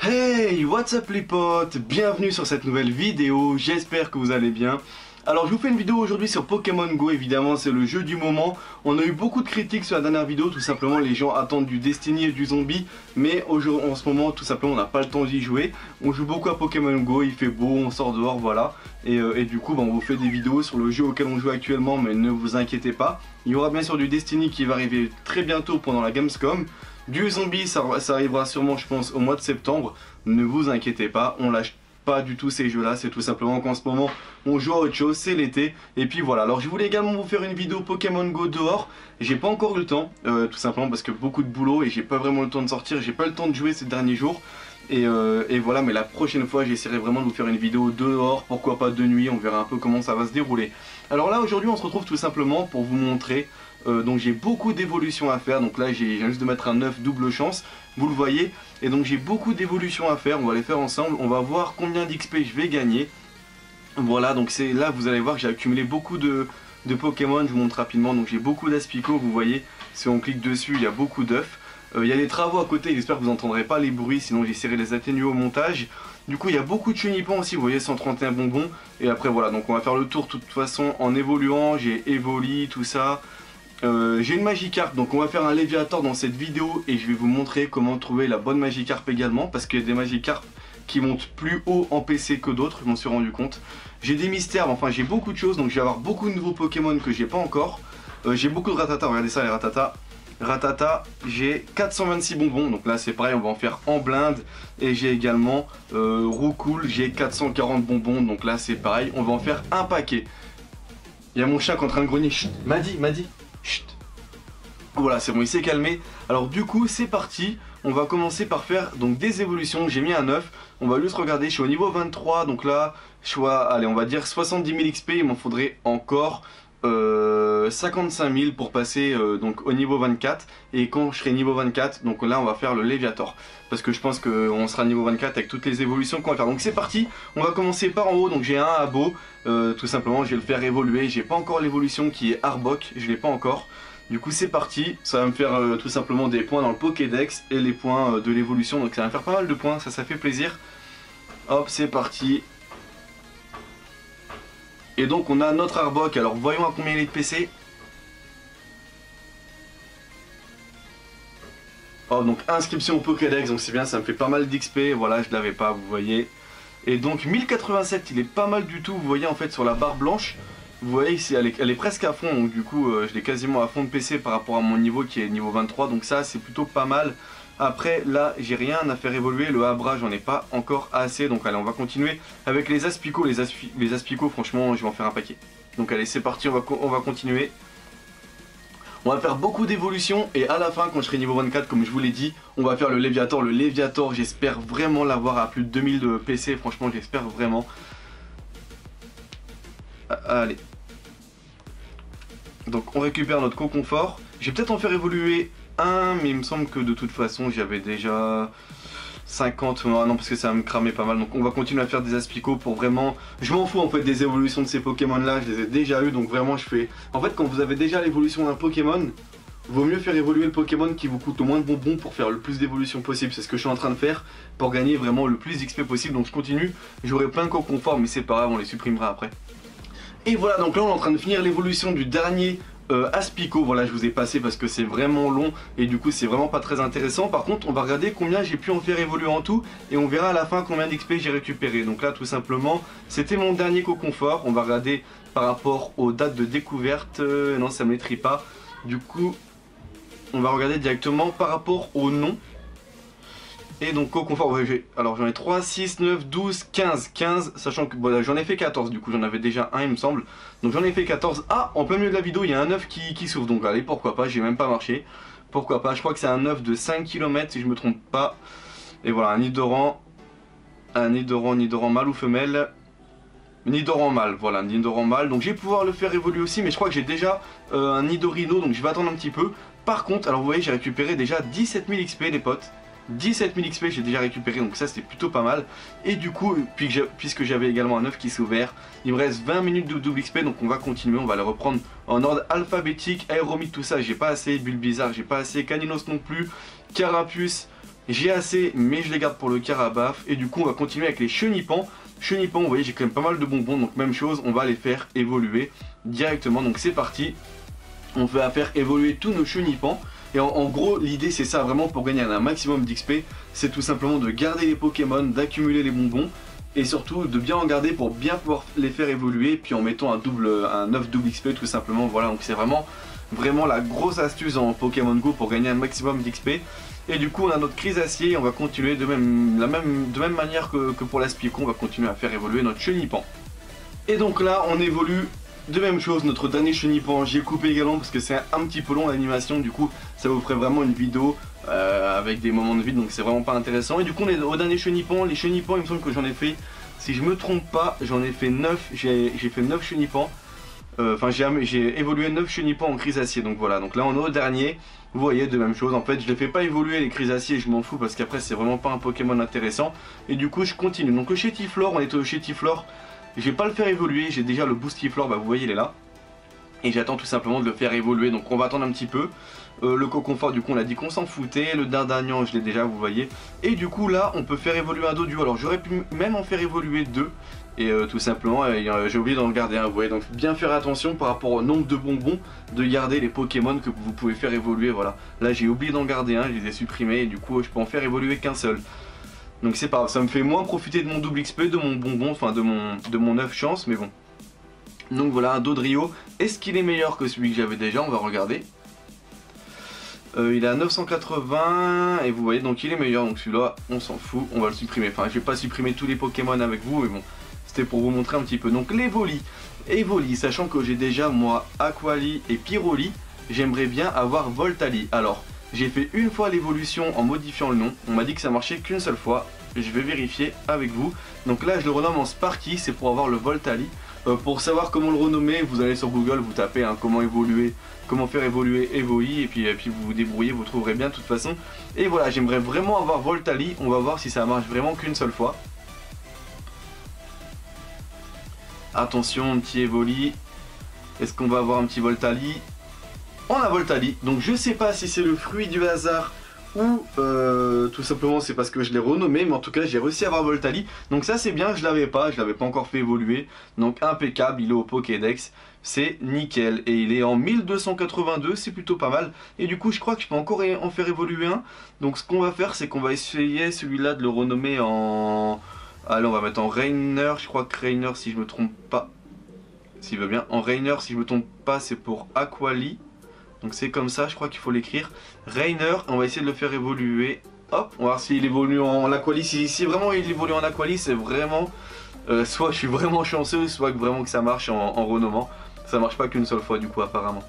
Hey, what's up les potes? Bienvenue sur cette nouvelle vidéo, j'espère que vous allez bien. Alors je vous fais une vidéo aujourd'hui sur Pokémon Go, évidemment c'est le jeu du moment. On a eu beaucoup de critiques sur la dernière vidéo, tout simplement les gens attendent du Destiny et du Zombie. Mais en ce moment tout simplement on n'a pas le temps d'y jouer. On joue beaucoup à Pokémon Go, il fait beau, on sort dehors, voilà. Et du coup on vous fait des vidéos sur le jeu auquel on joue actuellement, mais ne vous inquiétez pas. Il y aura bien sûr du Destiny qui va arriver très bientôt pendant la Gamescom. Du Zombie ça arrivera sûrement je pense au mois de septembre. Ne vous inquiétez pas, on lâche pas du tout ces jeux là, c'est tout simplement qu'en ce moment on joue à autre chose, c'est l'été. Et puis voilà, alors je voulais également vous faire une vidéo Pokémon Go dehors. J'ai pas encore eu le temps, tout simplement parce que beaucoup de boulot et j'ai pas vraiment le temps de sortir, j'ai pas le temps de jouer ces derniers jours. Et voilà, mais la prochaine fois j'essaierai vraiment de vous faire une vidéo dehors, pourquoi pas de nuit, on verra un peu comment ça va se dérouler. Alors là aujourd'hui on se retrouve tout simplement pour vous montrer, donc j'ai beaucoup d'évolutions à faire, donc là j'ai juste de mettre un 9 double chance, vous le voyez. Et donc j'ai beaucoup d'évolutions à faire, on va les faire ensemble, on va voir combien d'XP je vais gagner. Voilà, donc c'est là vous allez voir que j'ai accumulé beaucoup de Pokémon, je vous montre rapidement. Donc j'ai beaucoup d'Aspico, vous voyez, si on clique dessus il y a beaucoup d'œufs. Il y a des travaux à côté, j'espère que vous n'entendrez pas les bruits, sinon j'essaierai de les atténuer au montage. Du coup il y a beaucoup de Chunipon aussi, vous voyez, 131 bonbons. Et après voilà, donc on va faire le tour de toute façon en évoluant, j'ai Evoli, tout ça. J'ai une Magikarp, donc on va faire un Léviator dans cette vidéo et je vais vous montrer comment trouver la bonne Magikarp également, parce qu'il y a des Magikarp qui montent plus haut en PC que d'autres, je m'en suis rendu compte. J'ai des mystères, enfin j'ai beaucoup de choses, donc je vais avoir beaucoup de nouveaux Pokémon que j'ai pas encore. J'ai beaucoup de Rattata, regardez ça les Rattata. Rattata, j'ai 426 bonbons, donc là c'est pareil, on va en faire en blinde. Et j'ai également Roucoule, j'ai 440 bonbons, donc là c'est pareil, on va en faire un paquet. Il y a mon chat qui est en train de grogner, chut, m'a dit. Chut. Voilà, c'est bon, il s'est calmé. Alors du coup, c'est parti. On va commencer par faire donc des évolutions. J'ai mis un 9. On va juste regarder, je suis au niveau 23. Donc là, allez, on va dire 70 000 XP. Il m'en faudrait encore 55 000 pour passer donc au niveau 24. Et quand je serai niveau 24, donc là, on va faire le Léviator. Parce que je pense qu'on sera niveau 24 avec toutes les évolutions qu'on va faire. Donc c'est parti. On va commencer par en haut. Donc j'ai un Abo. Tout simplement, je vais le faire évoluer. J'ai pas encore l'évolution qui est Arbok. Je l'ai pas encore. Du coup c'est parti, ça va me faire tout simplement des points dans le Pokédex et les points de l'évolution, donc ça va me faire pas mal de points, ça fait plaisir. Hop, c'est parti. Et donc on a notre Arbok, alors voyons à combien il est de PC. Oh, donc inscription au Pokédex, donc c'est bien, ça me fait pas mal d'XP, voilà, je l'avais pas, vous voyez. Et donc 1087, il est pas mal du tout, vous voyez en fait sur la barre blanche. Vous voyez ici, elle est presque à fond, donc du coup je l'ai quasiment à fond de PC par rapport à mon niveau qui est niveau 23, donc ça c'est plutôt pas mal. Après là j'ai rien à faire évoluer, le Abra j'en ai pas encore assez, donc allez on va continuer avec les Aspico. Les Aspico franchement je vais en faire un paquet. Donc allez c'est parti, on va continuer. On va faire beaucoup d'évolutions et à la fin quand je serai niveau 24 comme je vous l'ai dit, on va faire le Léviator. Le Léviator j'espère vraiment l'avoir à plus de 2000 de PC, franchement j'espère vraiment. Allez. Donc on récupère notre co-confort. Je vais peut-être en faire évoluer un, mais il me semble que de toute façon j'avais déjà 50. Non, parce que ça va me cramer pas mal. Donc on va continuer à faire des Aspico pour vraiment... Je m'en fous en fait des évolutions de ces Pokémon là, je les ai déjà eu. Donc vraiment je fais... En fait quand vous avez déjà l'évolution d'un Pokémon, vaut mieux faire évoluer le Pokémon qui vous coûte le moins de bonbons pour faire le plus d'évolution possible. C'est ce que je suis en train de faire pour gagner vraiment le plus d'XP possible. Donc je continue, j'aurai plein de co-confort mais c'est pas grave, on les supprimera après. Et voilà, donc là on est en train de finir l'évolution du dernier Aspico. Voilà, je vous ai passé parce que c'est vraiment long et du coup c'est vraiment pas très intéressant. Par contre on va regarder combien j'ai pu en faire évoluer en tout et on verra à la fin combien d'XP j'ai récupéré. Donc là tout simplement c'était mon dernier co-confort. On va regarder par rapport aux dates de découverte. Non, ça me les pas. Du coup on va regarder directement par rapport au nom. Et donc co-confort, alors j'en ai 3, 6, 9, 12, 15, sachant que voilà, j'en ai fait 14 du coup, j'en avais déjà un il me semble. Donc j'en ai fait 14, ah en plein milieu de la vidéo il y a un œuf qui s'ouvre, donc allez pourquoi pas, j'ai même pas marché. Pourquoi pas, je crois que c'est un œuf de 5 km si je me trompe pas. Et voilà, un Nidoran mâle ou femelle. Nidoran mâle, voilà, Nidoran mâle, donc je vais pouvoir le faire évoluer aussi, mais je crois que j'ai déjà un Nidorino, donc je vais attendre un petit peu. Par contre, alors vous voyez j'ai récupéré déjà 17 000 XP les potes. 17 000 XP j'ai déjà récupéré, donc ça c'était plutôt pas mal. Et du coup, puisque j'avais également un œuf qui s'est ouvert, il me reste 20 minutes de double XP, donc on va continuer, on va le reprendre en ordre alphabétique. Aéromite, tout ça j'ai pas assez, Bulbizarre j'ai pas assez, Caninos non plus, Carapuce J'ai assez, mais je les garde pour le carabaf. Et du coup, on va continuer avec les chenipans. Chenipans, vous voyez, j'ai quand même pas mal de bonbons. Donc même chose, on va les faire évoluer directement. Donc c'est parti. On va faire évoluer tous nos chenipans. Et en gros, l'idée c'est ça, vraiment pour gagner un maximum d'XP. C'est tout simplement de garder les Pokémon, d'accumuler les bonbons. Et surtout de bien en garder pour bien pouvoir les faire évoluer. Puis en mettant un œuf double XP tout simplement. Voilà, donc c'est vraiment la grosse astuce en Pokémon Go pour gagner un maximum d'XP. Et du coup on a notre Crisacier et on va continuer de même manière que pour l'Aspicon, on va continuer à faire évoluer notre Chenipan. Et donc là on évolue de même chose, notre dernier Chenipan, j'ai coupé également parce que c'est un petit peu long l'animation, du coup ça vous ferait vraiment une vidéo avec des moments de vide, donc c'est vraiment pas intéressant. Et du coup on est au dernier Chenipan, les Chenipans il me semble que j'en ai fait, si je me trompe pas, j'en ai fait 9, j'ai fait 9 Chenipans. Enfin j'ai évolué 9 Chenipans en Crisacier, donc voilà, donc là on est au dernier. Vous voyez, de même chose, en fait je les fais pas évoluer les Crisaciers, je m'en fous parce qu'après c'est vraiment pas un Pokémon intéressant. Et du coup je continue, donc le Chétiflore, on est au Chétiflore, je vais pas le faire évoluer, j'ai déjà le Boostiflore, bah vous voyez il est là. Et j'attends tout simplement de le faire évoluer, donc on va attendre un petit peu. Le Coconfort, du coup on a dit qu'on s'en foutait, le Dardagnan je l'ai déjà, vous voyez. Et du coup là on peut faire évoluer un Doduo, alors j'aurais pu même en faire évoluer deux. Et tout simplement, j'ai oublié d'en garder un, vous voyez, donc bien faire attention par rapport au nombre de bonbons, de garder les Pokémon que vous pouvez faire évoluer, voilà. Là j'ai oublié d'en garder un, je les ai supprimés et du coup je peux en faire évoluer qu'un seul. Donc c'est pas grave, ça me fait moins profiter de mon double XP, de mon bonbon, enfin de mon 9 chance, mais bon. Donc voilà, un Dodrio, est-ce qu'il est meilleur que celui que j'avais déjà? On va regarder. Il est à 980 et vous voyez donc il est meilleur, donc celui-là on s'en fout, on va le supprimer. Enfin je vais pas supprimer tous les Pokémon avec vous mais bon, c'était pour vous montrer un petit peu. Donc les Evoli, sachant que j'ai déjà moi Aquali et Pyroli, j'aimerais bien avoir Voltali. Alors j'ai fait une fois l'évolution en modifiant le nom, on m'a dit que ça marchait qu'une seule fois, je vais vérifier avec vous. Donc là je le renomme en Sparky, c'est pour avoir le Voltali. Pour savoir comment le renommer, vous allez sur Google, vous tapez hein, comment faire évoluer Evoli et puis vous vous débrouillez, vous trouverez bien de toute façon. Et voilà, j'aimerais vraiment avoir Voltali, on va voir si ça marche vraiment qu'une seule fois. Attention, un petit Evoli, est-ce qu'on va avoir un petit Voltali? On a Voltali, donc je sais pas si c'est le fruit du hasard ou tout simplement c'est parce que je l'ai renommé, mais en tout cas j'ai réussi à avoir Voltali, donc ça c'est bien, je l'avais pas encore fait évoluer, donc impeccable, il est au Pokédex, c'est nickel, et il est en 1282, c'est plutôt pas mal, et du coup je crois que je peux encore en faire évoluer un, donc ce qu'on va faire c'est qu'on va essayer celui-là de le renommer en... Allez, on va mettre en Rainer, je crois que Rainer si je me trompe pas, s'il veut bien, en Rainer si je me trompe pas c'est pour Aquali. Donc c'est comme ça, je crois qu'il faut l'écrire. Rainer, on va essayer de le faire évoluer. Hop, on va voir s'il évolue en Aquali. Si vraiment il évolue en Aquali, c'est vraiment... soit je suis vraiment chanceux, soit vraiment que ça marche en renommant. Ça marche pas qu'une seule fois du coup apparemment.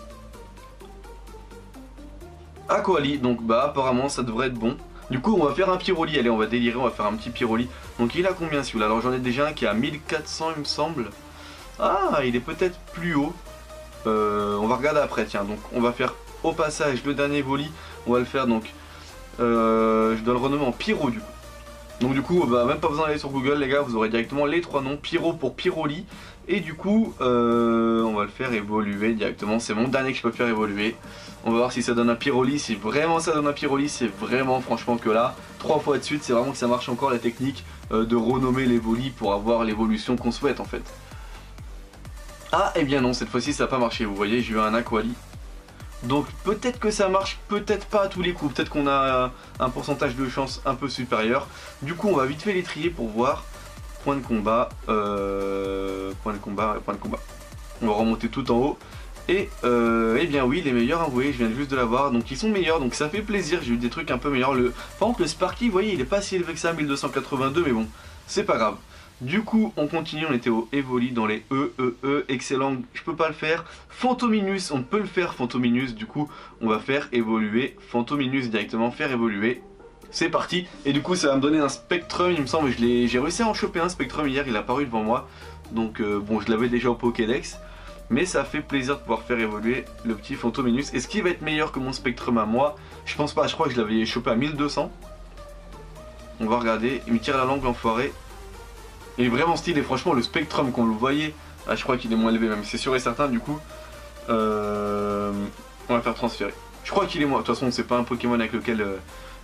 Aquali, donc bah apparemment ça devrait être bon. Du coup on va faire un Pyroli, allez on va délirer, on va faire un petit Pyroli. Donc il a combien celui-là? Alors j'en ai déjà un qui est à 1400 il me semble. Ah, il est peut-être plus haut. On va regarder après, tiens, donc on va faire au passage le dernier Evoli, on va le faire donc, je dois le renommer en Pyro du coup. Donc du coup, bah, même pas besoin d'aller sur Google les gars, vous aurez directement les trois noms, Pyro pour Pyroli, et du coup, on va le faire évoluer directement, c'est mon dernier que je peux faire évoluer. On va voir si ça donne un Pyroli, si vraiment ça donne un Pyroli, c'est vraiment franchement que là, 3 fois de suite, c'est vraiment que ça marche encore la technique de renommer l'Evoli pour avoir l'évolution qu'on souhaite en fait. Ah, et eh bien non, cette fois-ci ça n'a pas marché, vous voyez, j'ai eu un Aquali. Donc peut-être que ça marche, peut-être pas à tous les coups, peut-être qu'on a un pourcentage de chance un peu supérieur. Du coup, on va vite fait les trier pour voir. Point de combat, point de combat. On va remonter tout en haut. Et eh bien oui, les meilleurs, hein, vous voyez, je viens juste de l'avoir, donc ils sont meilleurs, donc ça fait plaisir, j'ai eu des trucs un peu meilleurs. Par contre, le Sparky, vous voyez, il est pas si élevé que ça, 1282, mais bon, c'est pas grave. Du coup, on continue, on était au Evoli dans les excellent, je peux pas le faire. Fantominus, on peut le faire, Fantominus, du coup, on va faire évoluer Fantominus directement, faire évoluer. C'est parti, et du coup, ça va me donner un Spectrum, il me semble, j'ai réussi à en choper un Spectrum hier, il est apparu devant moi. Donc, bon, je l'avais déjà au Pokédex, mais ça fait plaisir de pouvoir faire évoluer le petit Fantominus. Est-ce qu'il va être meilleur que mon Spectrum à moi? Je pense pas, je crois que je l'avais chopé à 1200. On va regarder, il me tire la langue l'enfoiré. Il est vraiment stylé, franchement le Spectrum qu'on le voyait, ah, je crois qu'il est moins élevé même, c'est sûr et certain du coup. On va faire transférer. Je crois qu'il est moins, de toute façon c'est pas un Pokémon avec lequel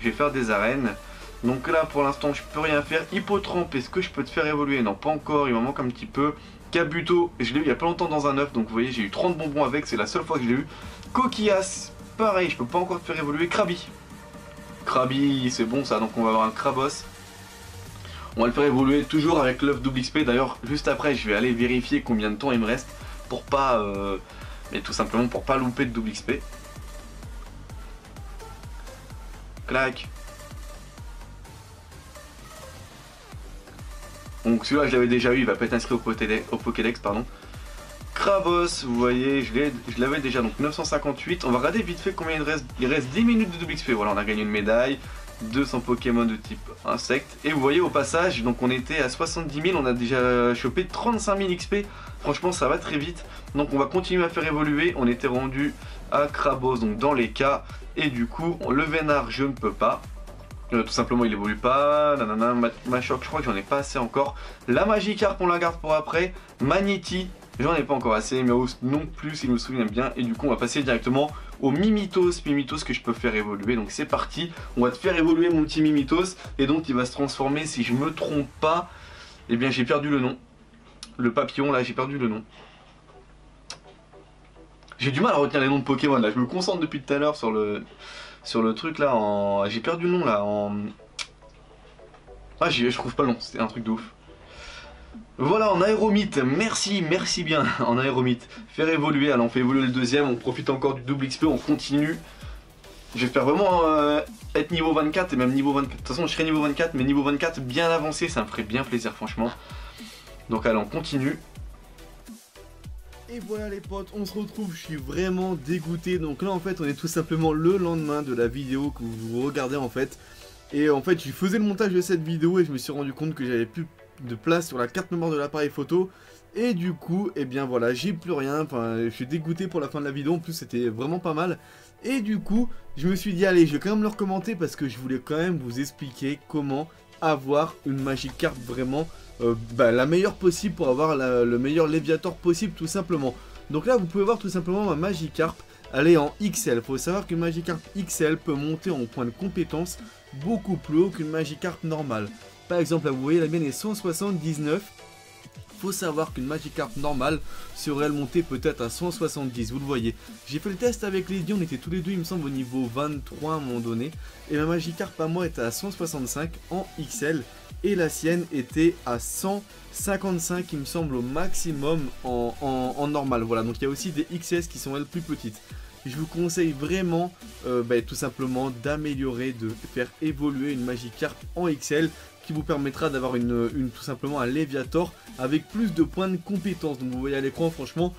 Je vais faire des arènes. Donc là pour l'instant je peux rien faire. Hippotrampe, est-ce que je peux te faire évoluer? Non, pas encore, il m'en manque un petit peu. Kabuto, je l'ai eu il y a pas longtemps dans un œuf, donc vous voyez j'ai eu 30 bonbons avec, c'est la seule fois que je l'ai eu. Coquillas, pareil, je peux pas encore te faire évoluer. Krabi. Krabi, c'est bon ça, donc on va avoir un Krabos. On va le faire évoluer toujours avec l'œuf double XP. D'ailleurs, juste après, je vais aller vérifier combien de temps il me reste pour pas... mais tout simplement pour pas louper de double XP. Clac. Donc celui-là, je l'avais déjà eu, il va pas être inscrit au Pokédex, pardon. Krabos, vous voyez, je l'avais déjà, donc 958. On va regarder vite fait combien il reste. Il reste 10 minutes de double XP. Voilà, on a gagné une médaille. 200 Pokémon de type insecte. Et vous voyez au passage, donc on était à 70 000, on a déjà chopé 35 000 XP. Franchement, ça va très vite. Donc on va continuer à faire évoluer. On était rendu à Krabos, donc dans les cas. Et du coup, le Vénard, je ne peux pas. Tout simplement, il évolue pas. Nanana, Machoc, je crois que j'en ai pas assez encore. La Magikarp, on la garde pour après. Magnéti, j'en ai pas encore assez. Mais non plus, si je me souviens bien. Et du coup, on va passer directement au Mimitos. Mimitos que je peux faire évoluer. Donc c'est parti. On va te faire évoluer mon petit Mimitos. Et donc, il va se transformer, si je me trompe pas. Eh bien, j'ai perdu le nom. Le papillon, là, j'ai perdu le nom. J'ai du mal à retenir les noms de Pokémon, là. Je me concentre depuis tout à l'heure sur le truc là en... J'ai perdu le nom là en... Ah je trouve pas le nom, c'était un truc de ouf. Voilà, en aéromite, merci bien en aéromite. Faire évoluer, alors on fait évoluer le deuxième, on profite encore du double XP, on continue. J'espère vraiment être niveau 24 et même niveau 24. De toute façon je serai niveau 24 mais niveau 24 bien avancé, ça me ferait bien plaisir franchement. Donc allez on continue. Et voilà les potes, on se retrouve, je suis vraiment dégoûté. Donc là en fait on est tout simplement le lendemain de la vidéo que vous regardez en fait. Et en fait je faisais le montage de cette vidéo et je me suis rendu compte que j'avais plus de place sur la carte mémoire de l'appareil photo. Et du coup, et bien voilà, j'ai plus rien, enfin je suis dégoûté pour la fin de la vidéo, en plus c'était vraiment pas mal. Et du coup, je me suis dit allez, je vais quand même le recommander parce que je voulais quand même vous expliquer comment avoir une Magikarp vraiment la meilleure possible pour avoir le meilleur Léviator possible tout simplement. Donc là vous pouvez voir tout simplement ma Magikarp, elle est en XL. Faut savoir qu'une Magikarp XL peut monter en point de compétence beaucoup plus haut qu'une Magikarp normale. Par exemple là vous voyez la mienne est 179. Faut savoir qu'une Magikarp normale serait montée peut-être à 170, vous le voyez. J'ai fait le test avec Lady, on était tous les deux il me semble au niveau 23 à un moment donné. Et ma Magikarp à moi était à 165 en XL. Et la sienne était à 155 il me semble au maximum en normal. Voilà, donc il y a aussi des XS qui sont elles plus petites. Je vous conseille vraiment tout simplement d'améliorer, de faire évoluer une Magikarp en XL qui vous permettra d'avoir tout simplement un Léviator avec plus de points de compétence. Donc vous voyez à l'écran franchement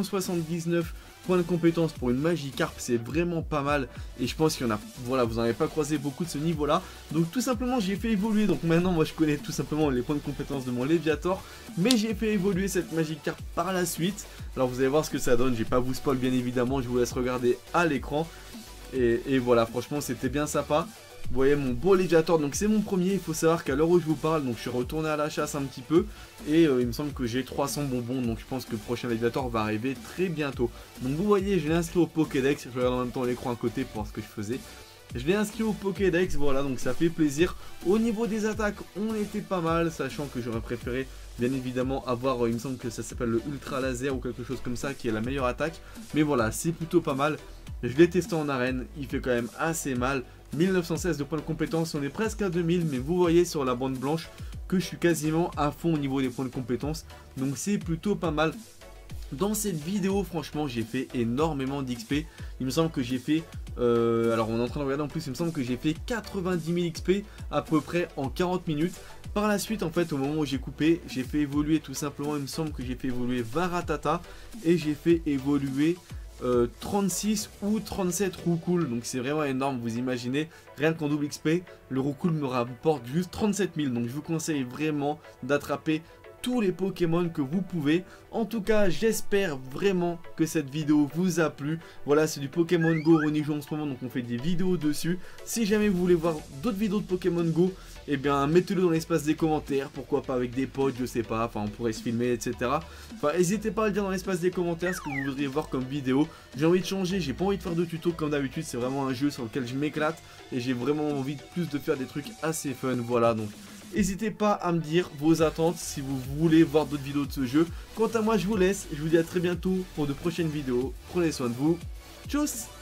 179 points de compétence pour une Magikarp, c'est vraiment pas mal. Et je pense qu'il y en a, voilà, vous n'en avez pas croisé beaucoup de ce niveau là. Donc tout simplement j'ai fait évoluer, donc maintenant moi je connais tout simplement les points de compétence de mon Léviator. Mais j'ai fait évoluer cette Magikarp par la suite. Alors vous allez voir ce que ça donne, je vais pas vous spoil bien évidemment, je vous laisse regarder à l'écran. Et voilà, franchement c'était bien sympa. Vous voyez mon beau Léviator, donc c'est mon premier. Il faut savoir qu'à l'heure où je vous parle, donc je suis retourné à la chasse un petit peu. Et il me semble que j'ai 300 bonbons, donc je pense que le prochain Léviator va arriver très bientôt. Donc vous voyez, je l'ai inscrit au Pokédex. Je regarde en même temps l'écran à côté pour voir ce que je faisais. Je l'ai inscrit au Pokédex, voilà, donc ça fait plaisir. Au niveau des attaques, on était pas mal, sachant que j'aurais préféré bien évidemment avoir, il me semble que ça s'appelle le Ultra Laser ou quelque chose comme ça, qui est la meilleure attaque. Mais voilà, c'est plutôt pas mal. Je l'ai testé en arène, il fait quand même assez mal. 1916 de points de compétence, on est presque à 2000, mais vous voyez sur la bande blanche que je suis quasiment à fond au niveau des points de compétence. Donc c'est plutôt pas mal. Dans cette vidéo, franchement, j'ai fait énormément d'XP. Il me semble que j'ai fait... alors, on est en train de regarder en plus, il me semble que j'ai fait 90 000 XP à peu près en 40 minutes. Par la suite, en fait, au moment où j'ai coupé, j'ai fait évoluer tout simplement, il me semble que j'ai fait évoluer Varatata. Et j'ai fait évoluer 36 ou 37 Roucoule. Donc c'est vraiment énorme, vous imaginez. Rien qu'en double XP, le Roucoule me rapporte juste 37 000. Donc je vous conseille vraiment d'attraper tous les Pokémon que vous pouvez. En tout cas, j'espère vraiment que cette vidéo vous a plu. Voilà, c'est du Pokémon Go, on y joue en ce moment, donc on fait des vidéos dessus. Si jamais vous voulez voir d'autres vidéos de Pokémon Go, eh bien mettez-le dans l'espace des commentaires, pourquoi pas avec des potes, je sais pas, enfin on pourrait se filmer, etc. Enfin n'hésitez pas à le dire dans l'espace des commentaires ce que vous voudriez voir comme vidéo. J'ai envie de changer, j'ai pas envie de faire de tuto comme d'habitude, c'est vraiment un jeu sur lequel je m'éclate et j'ai vraiment envie de faire des trucs assez fun, voilà donc. N'hésitez pas à me dire vos attentes si vous voulez voir d'autres vidéos de ce jeu. Quant à moi, je vous laisse. Je vous dis à très bientôt pour de prochaines vidéos. Prenez soin de vous. Tchuss!